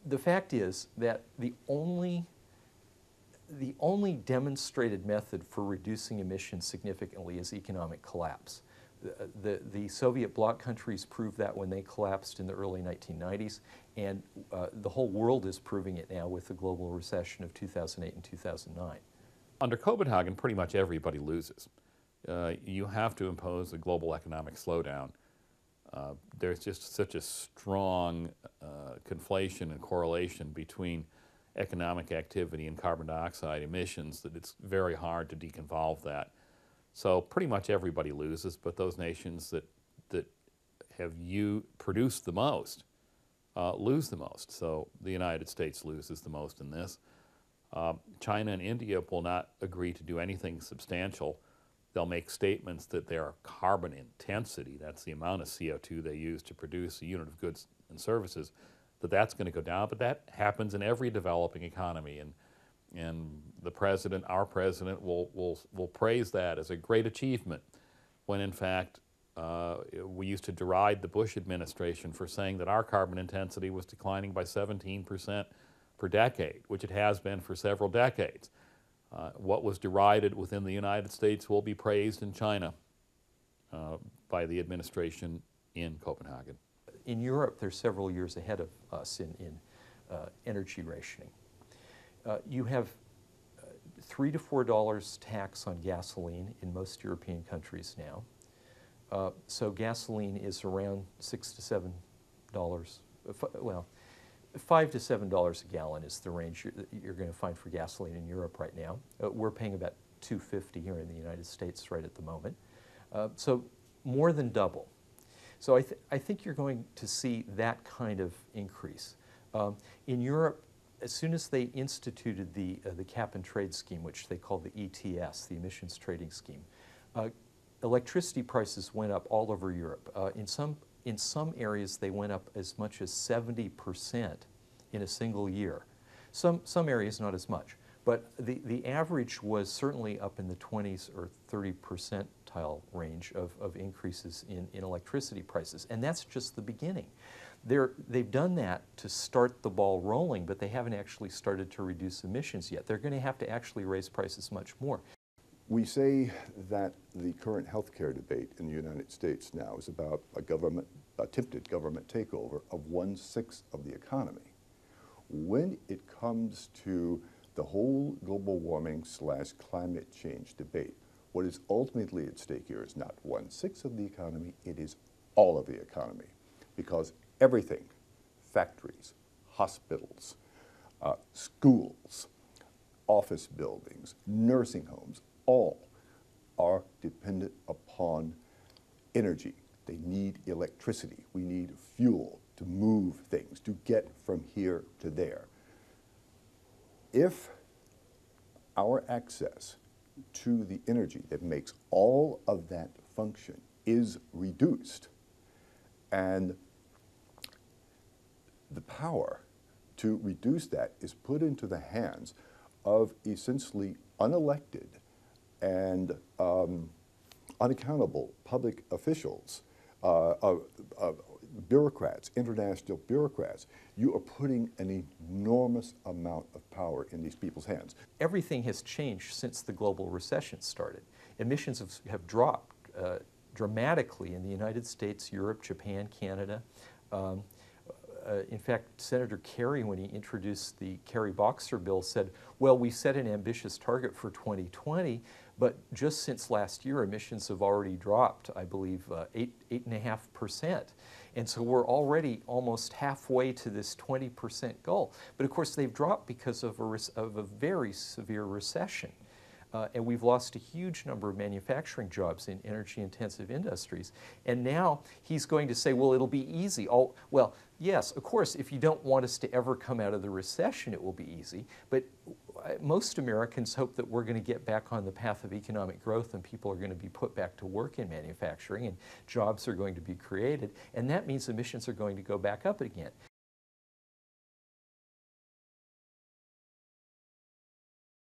The fact is that the only demonstrated method for reducing emissions significantly is economic collapse. The Soviet bloc countries proved that when they collapsed in the early 1990s, and the whole world is proving it now with the global recession of 2008 and 2009. Under Copenhagen, pretty much everybody loses. You have to impose a global economic slowdown. There's just such a strong conflation and correlation between economic activity and carbon dioxide emissions that it's very hard to deconvolve that. So pretty much everybody loses, but those nations that have produced the most lose the most. So the United States loses the most in this. China and India will not agree to do anything substantial. They'll make statements that their carbon intensity, that's the amount of CO2 they use to produce a unit of goods and services, that's going to go down. But that happens in every developing economy. And the president, our president, will praise that as a great achievement, when in fact we used to deride the Bush administration for saying that our carbon intensity was declining by 17% per decade, which it has been for several decades. What was derided within the United States will be praised in China by the administration in Copenhagen. In Europe, they're several years ahead of us in energy rationing. You have $3 to $4 tax on gasoline in most European countries now. So gasoline is around $6 to $7, well, $5 to $7 a gallon is the range you're going to find for gasoline in Europe right now. We're paying about $2.50 here in the United States right at the moment. So more than double. So I think you're going to see that kind of increase. In Europe, as soon as they instituted the cap and trade scheme, which they call the ETS, the emissions trading scheme, electricity prices went up all over Europe. In some areas, they went up as much as 70% in a single year. Some areas not as much, but the average was certainly up in the 20s or 30 percentile range of increases in electricity prices, and that's just the beginning. They've done that to start the ball rolling, but they haven't actually started to reduce emissions yet. They're going to have to actually raise prices much more. We say that the current healthcare debate in the United States now is about attempted government takeover of 1/6 of the economy. When it comes to the whole global warming / climate change debate, what is ultimately at stake here is not 1/6 of the economy, it is all of the economy. Because everything, factories, hospitals, schools, office buildings, nursing homes, all are dependent upon energy. They need electricity. We need fuel to move things, to get from here to there. If our access to the energy that makes all of that function is reduced, and the power to reduce that is put into the hands of essentially unelected and unaccountable public officials, bureaucrats, international bureaucrats, you are putting an enormous amount of power in these people's hands. Everything has changed since the global recession started. Emissions have dropped dramatically in the United States, Europe, Japan, Canada. In fact, Senator Kerry, when he introduced the Kerry-Boxer bill, said, well, we set an ambitious target for 2020, but just since last year, emissions have already dropped, I believe, 8.5%. And so we're already almost halfway to this 20% goal. But of course, they've dropped because of a very severe recession. And we've lost a huge number of manufacturing jobs in energy-intensive industries. And now he's going to say, well, it'll be easy. Oh, well, yes, of course, if you don't want us to ever come out of the recession, it will be easy. But most Americans hope that we're going to get back on the path of economic growth and people are going to be put back to work in manufacturing and jobs are going to be created. And that means emissions are going to go back up again.